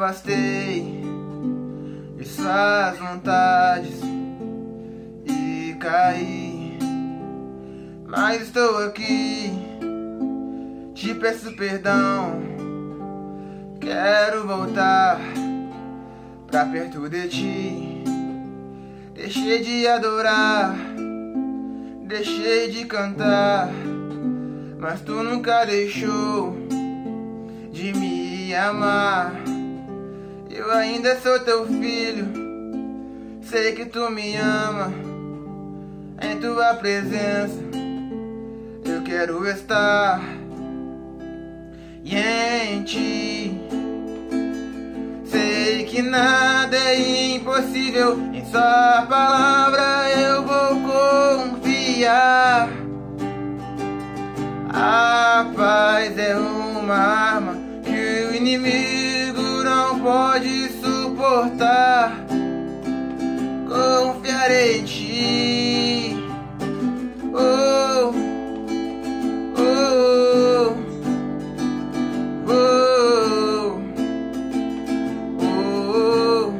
afastei de suas vontades e caí, mas estou aqui, te peço perdão. Quero voltar pra perto de ti. Deixei de adorar, deixei de cantar, mas tu nunca deixou de me amar. Eu ainda sou teu filho, sei que tu me ama. Em tua presença eu quero estar, e em ti sei que nada é impossível. Em sua palavra eu vou confiar. A paz é uma arma que o inimigo não pode suportar. Confiarei em ti. Oh, oh, oh, oh, oh,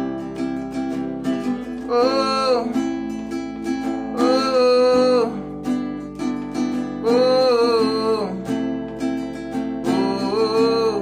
oh, oh, oh.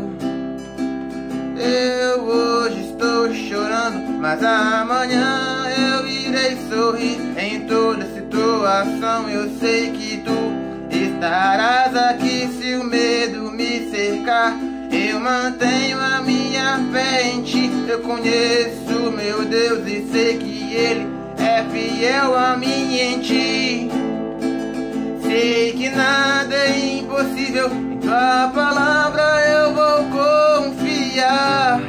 Eu hoje estou chorando, mas amanhã eu irei sorrir. Em toda situação eu sei que tu estarás aqui. Se o medo me cercar, eu mantenho a minha fé em ti. Eu conheço meu Deus e sei que Ele é fiel a mim. Em ti sei que nada é impossível. Em tua palavra eu vou confiar.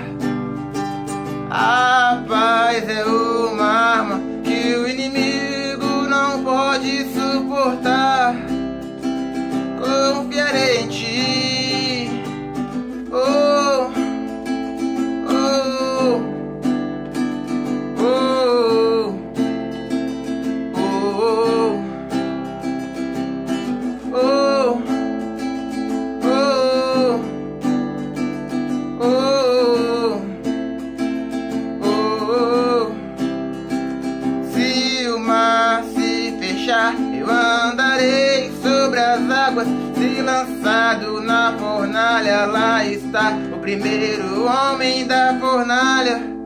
A paz é uma arma que o inimigo não pode suportar. Confiarei em ti. Oh, oh, oh, oh, oh, oh, oh, oh. Se o mar se fechar, eu andarei sobre as águas. Se lançado na fornalha, lá está o primeiro homem da fornalha.